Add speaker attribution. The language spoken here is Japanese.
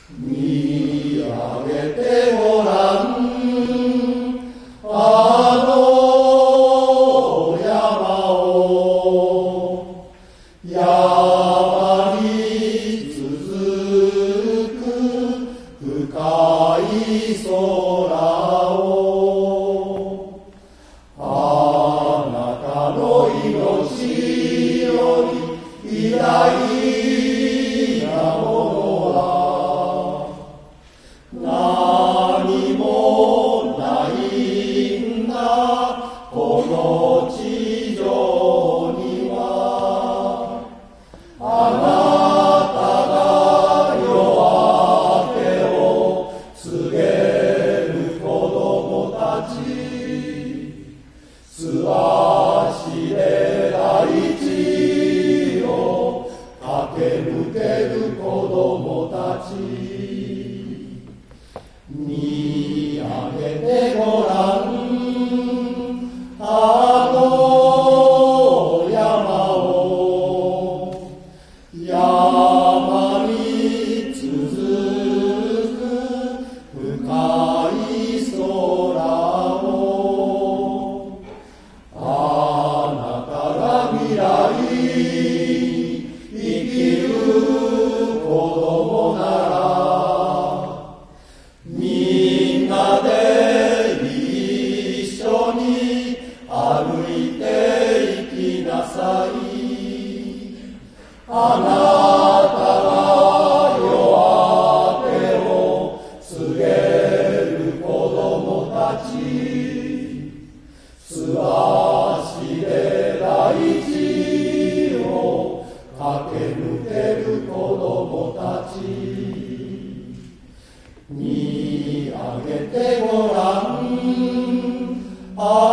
Speaker 1: 見上げてごらん、あの山を、山に続く深い空を、あなたの命より偉大なものは何もないんだ、この地上には。あなたが夜明けを告げる子供たち、素足で大地を駆け抜ける子供たち、見上げてごらん、あの山を、山に続く深い空を、あなたが未来生きる子供なら、みんなで一緒に歩いて行きなさい。あなたが夜明けを告げる子供たち、素足で大地を駆け抜ける子供たち、見上げてごらん、あ